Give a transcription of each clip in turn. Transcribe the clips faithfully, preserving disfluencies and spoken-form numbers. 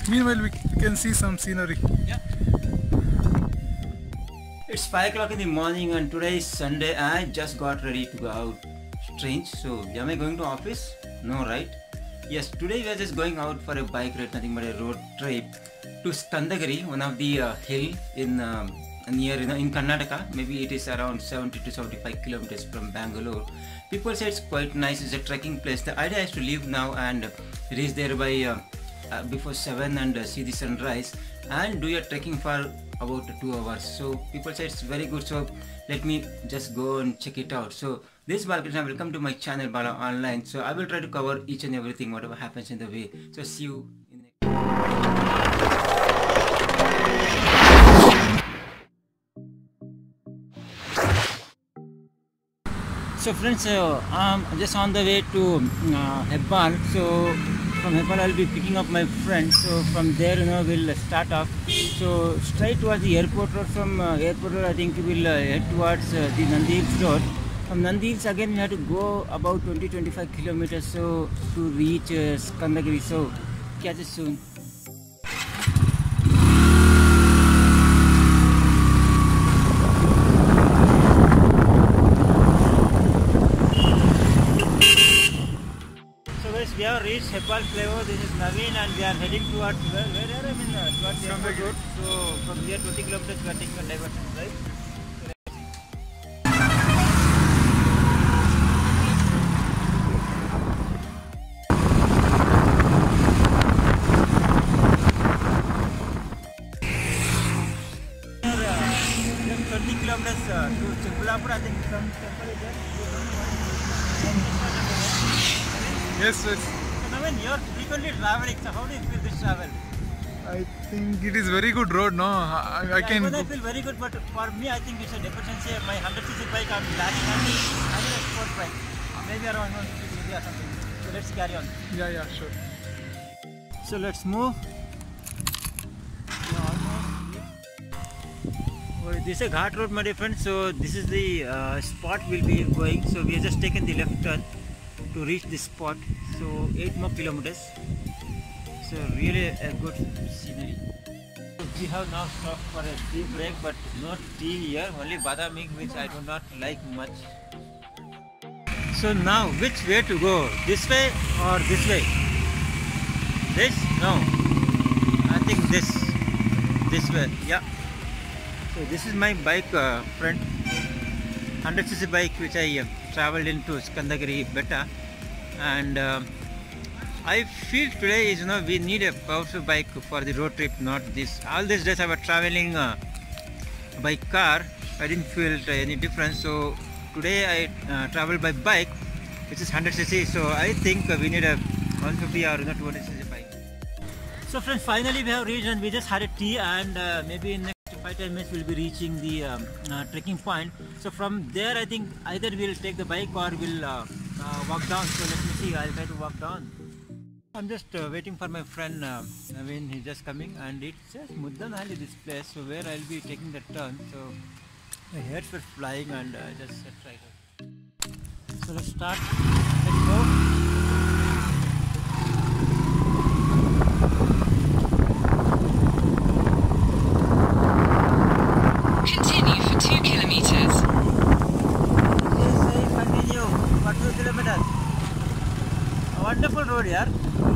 Meanwhile, we can see some scenery. Yeah. It's five o'clock in the morning and today is Sunday. I just got ready to go out. Strange. So, am I going to office? No, right? Yes, today we are just going out for a bike ride, nothing but a road trip to Skandagiri, one of the uh, hill in um, near you know, in Karnataka. Maybe it is around seventy to seventy-five kilometers from Bangalore. People say it's quite nice. It's a trekking place. The idea is to leave now and reach there by uh, uh, before seven and uh, see the sunrise and do your trekking for about two hours. So people say it's very good. So let me just go and check it out. So this is Balakrishna. Welcome to my channel Bala Online. So I will try to cover each and everything, whatever happens in the way. So see you in the next. So friends, uh, I'm just on the way to uh, Hebbal. So from Hebbal I'll be picking up my friend. So from there, you know, we'll start off. So straight towards the airport road. From uh, airport road, I think we'll uh, head towards uh, the Nandi Hills road. From Nandi Hills again, we have to go about twenty to twenty-five kilometers so to reach uh, Skandagiri. So catch it soon. We have reached Hebbal Flyover. This is Naveen and we are heading towards where, where are I mean, uh, towards the airport road. So from here twenty kilometers we are taking a diversion, right? twenty kilometers uh, to Chickaballapur. I think some temple is there. Yes, yes. So Naveen, you are frequently traveling. So how do you feel this travel? I think it is very good road, no? I, I yeah, can. I feel very good, but for me, I think it's a deficiency. My one hundred c c bike, I'm lacking only a sport bike. Maybe around one fifty c c or something. So let's carry on. Yeah, yeah, sure. So let's move. Oh, this is a ghat road, my dear friends. So this is the uh, spot we'll be going. So we have just taken the left turn to reach this spot. So eight more kilometers. So really a good scenery. So we have now stopped for a tea break, but no tea here. Only badam milk, which I do not like much. So now, which way to go? This way or this way? This? No. I think this. This way. Yeah. So this is my bike, uh, friend. one hundred c c bike which I uh, travelled into Skandagiri Betta, and uh, I feel today is you know we need a powerful bike for the road trip, not this. All these days I was travelling uh, by car. I didn't feel any difference. So today I uh, travel by bike, which is one hundred c c. So I think uh, we need a one fifty or you know two hundred c c bike. So friends, finally we have reached and we just had a tea, and uh, maybe in next five to ten minutes we'll be reaching the um, uh, trekking point. So from there I think either we'll take the bike or we'll uh, uh, walk down. So let me see, I'll try to walk down. I'm just uh, waiting for my friend uh, Naveen. He's just coming, and it says Muddanhalli, this place, so where I'll be taking the turn. So my hairs were flying and uh, just uh, tried it. So let's start. Let's go. Continue for two kilometers. Yes, I continue for two kilometers. A wonderful road here.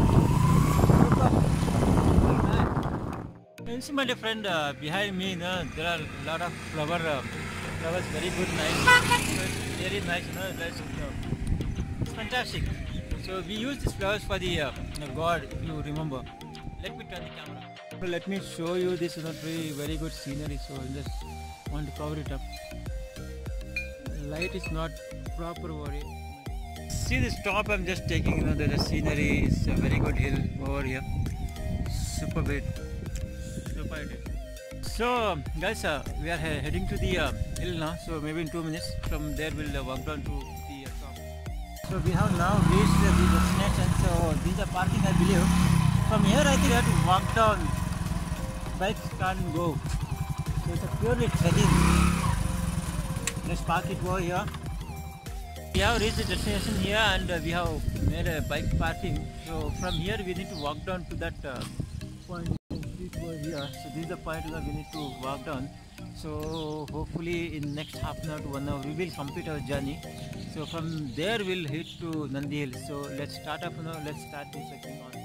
You see, my dear friend, uh, behind me, you know, there are a lot of flower, uh, flowers, very good, nice. So it's very nice, you know, that's, uh, it's fantastic. So we use these flowers for the uh, you know, God, if you remember. Let me turn the camera. So let me show you this, you know, very, very good scenery. So I just want to cover it up. Light is not proper over it. See this top I'm just taking, you know, the scenery is a very good hill over here. Super bit. Super it. So guys, uh, we are he heading to the uh, hill now. So maybe in two minutes from there we'll uh, walk down to the uh, top. So we have now reached the destination. So this is the parking, I believe. From here I think we have to walk down. Bikes can't go. So it's a purely trekking. Let's park it over here. We have reached the destination here, and uh, we have made a bike parking. So from here we need to walk down to that uh, point you can see over here. So this is the point where we need to walk down. So hopefully in next half an hour to one hour we will complete our journey. So from there we'll hit to Nandi Hills. So let's start up now. Let's start the trekking on.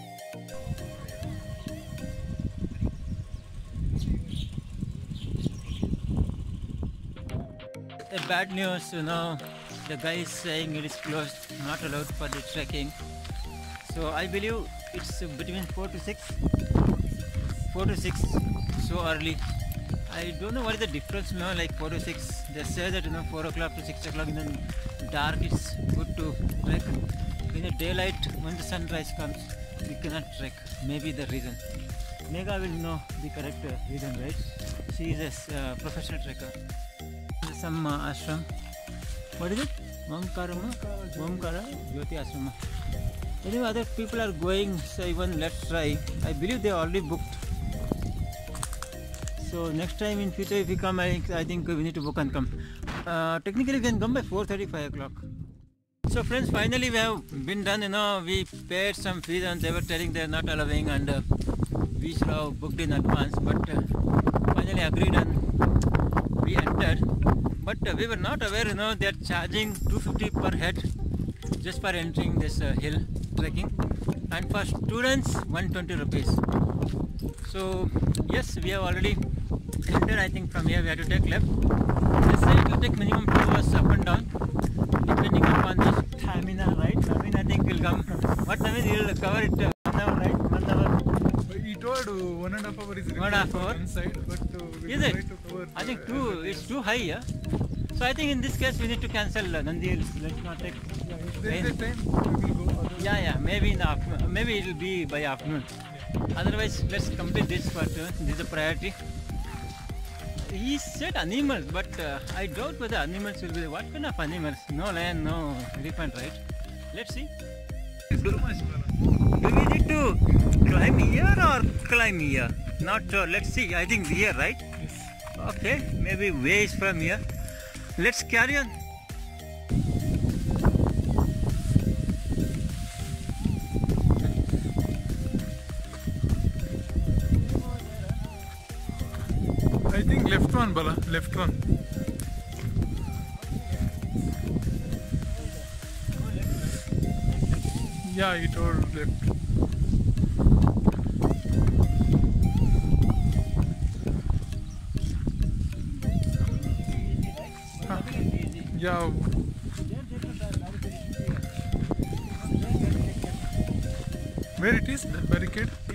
A bad news, you know, the guy is saying it is closed, not allowed for the trekking. So I believe it's between four to six, four to six, so early. I don't know what is the difference, you know, like four to six. They say that, you know, four o'clock to six o'clock in the dark it's good to trek. In the daylight, when the sunrise comes, we cannot trek. Maybe the reason. Megha will know the correct uh, reason, right? She is a uh, professional trekker. Some uh, ashram. What is it? Omkarama? Omkara? Jyoti Ashrama. Anyway, other people are going, so even let's try. I believe they already booked. So next time in future if we come, I, I think we need to book and come. Uh, technically we can come by four thirty, five o'clock. So friends, finally we have been done, you know, we paid some fees and they were telling they are not allowing, and uh, we should have booked in advance, but uh, finally agreed and we entered. But uh, we were not aware, you know, they are charging two fifty per head just for entering this uh, hill trekking, and for students one twenty rupees. So yes, we have already entered. I think from here we have to take left. They say it will take minimum two hours up and down, depending upon the stamina, right? Naveen, I think will come. What Naveen, he will cover it uh, one hour, right? One hour. He told uh, one and a half hour is One half hour. inside, but uh, we Is will it? try to cover. I think uh, two. everything. It's too high, yeah. So I think in this case we need to cancel uh, Nandi Hills. Let's not take. Yeah, if there is a time, we will go. Otherwise, Yeah, yeah. Maybe in the afternoon. Maybe it will be by afternoon. Otherwise, let's complete this part. Uh, this is a priority. He said animals, but uh, I doubt whether animals will be there. What kind of animals? No lion, no elephant, right? Let's see. it's too much, Bala. Do we need to climb here or climb here? Not sure. Let's see. I think here, right? Yes. Okay. Maybe way is from here. Let's carry on. I think left one, Bala. Left one. Yeah, he told left. Huh. Yeah. Where it is? The barricade?